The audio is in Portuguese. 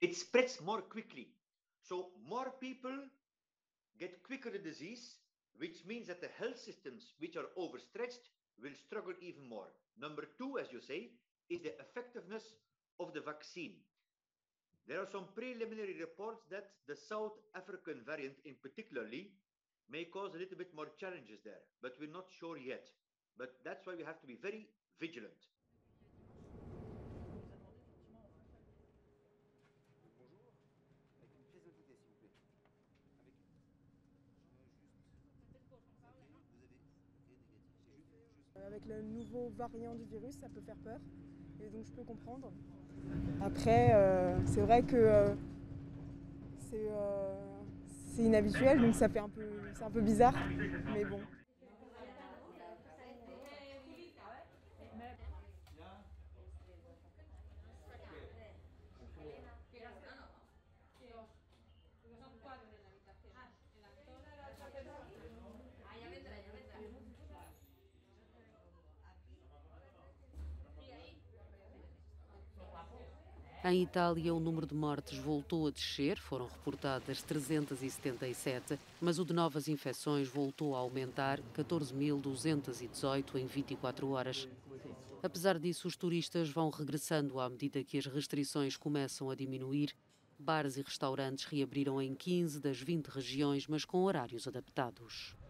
it spreads more quickly. So more people get quicker the disease, which means that the health systems which are overstretched will struggle even more. Number two, as you say, is the effectiveness of the vaccine. There are some preliminary reports that the South African variant in particularly may cause a little bit more challenges there, but we're not sure yet. But that's why we have to be very vigilant. Avec le nouveau variant du virus, ça peut faire peur, et donc je peux comprendre. Après, c'est vrai que c'est inhabituel, donc ça fait c'est un peu bizarre, mais bon. Em Itália, o número de mortes voltou a descer, foram reportadas 377, mas o de novas infecções voltou a aumentar, 14.218 em 24 horas. Apesar disso, os turistas vão regressando à medida que as restrições começam a diminuir. Bares e restaurantes reabriram em 15 das 20 regiões, mas com horários adaptados.